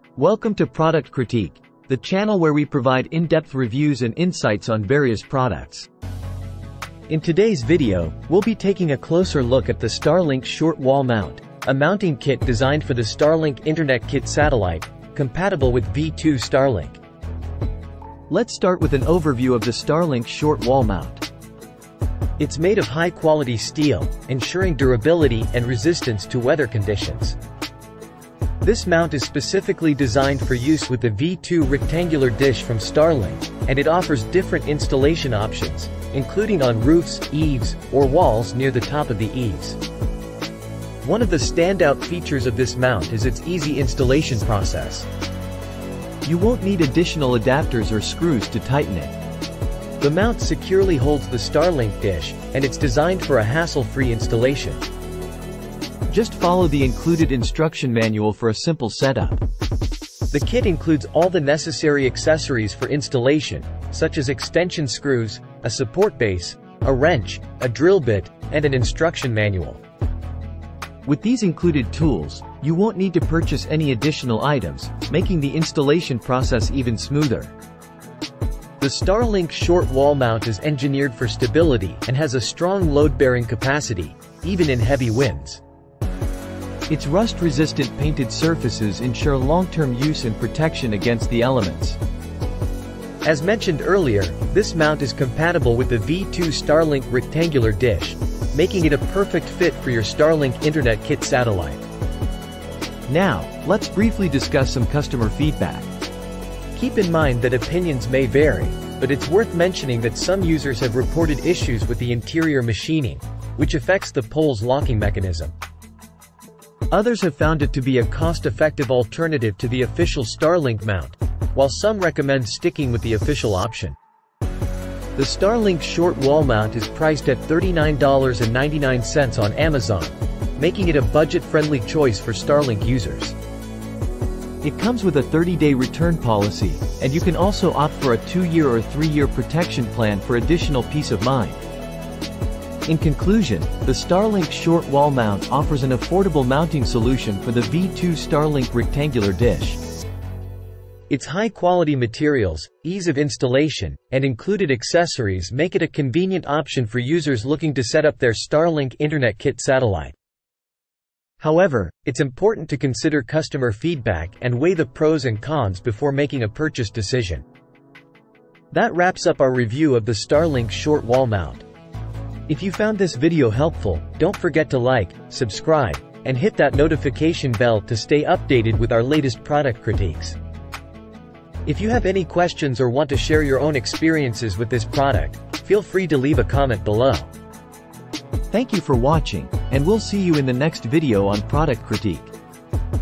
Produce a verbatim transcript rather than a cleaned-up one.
Welcome to Product Critique, the channel where we provide in-depth reviews and insights on various products. In today's video, we'll be taking a closer look at the Starlink Short Wall Mount, a mounting kit designed for the Starlink Internet Kit satellite, compatible with V two Starlink. Let's start with an overview of the Starlink Short Wall Mount. It's made of high-quality steel, ensuring durability and resistance to weather conditions. This mount is specifically designed for use with the V two rectangular dish from Starlink, and it offers different installation options, including on roofs, eaves, or walls near the top of the eaves. One of the standout features of this mount is its easy installation process. You won't need additional adapters or screws to tighten it. The mount securely holds the Starlink dish, and it's designed for a hassle-free installation. Just follow the included instruction manual for a simple setup. The kit includes all the necessary accessories for installation, such as extension screws, a support base, a wrench, a drill bit, and an instruction manual. With these included tools, you won't need to purchase any additional items, making the installation process even smoother. The Starlink Short Wall Mount is engineered for stability and has a strong load-bearing capacity, even in heavy winds. Its rust-resistant painted surfaces ensure long-term use and protection against the elements. As mentioned earlier, this mount is compatible with the V two Starlink rectangular dish, making it a perfect fit for your Starlink Internet Kit satellite. Now, let's briefly discuss some customer feedback. Keep in mind that opinions may vary, but it's worth mentioning that some users have reported issues with the interior machining, which affects the pole's locking mechanism. Others have found it to be a cost-effective alternative to the official Starlink mount, while some recommend sticking with the official option. The Starlink Short Wall Mount is priced at thirty-nine ninety-nine on Amazon, making it a budget-friendly choice for Starlink users. It comes with a thirty-day return policy, and you can also opt for a two-year or three-year protection plan for additional peace of mind. In conclusion, the Starlink Short Wall Mount offers an affordable mounting solution for the V two Starlink rectangular dish. Its high-quality materials, ease of installation, and included accessories make it a convenient option for users looking to set up their Starlink Internet Kit satellite. However, it's important to consider customer feedback and weigh the pros and cons before making a purchase decision. That wraps up our review of the Starlink Short Wall Mount. If you found this video helpful, don't forget to like, subscribe, and hit that notification bell to stay updated with our latest product critiques. If you have any questions or want to share your own experiences with this product, feel free to leave a comment below. Thank you for watching, and we'll see you in the next video on Product Critique.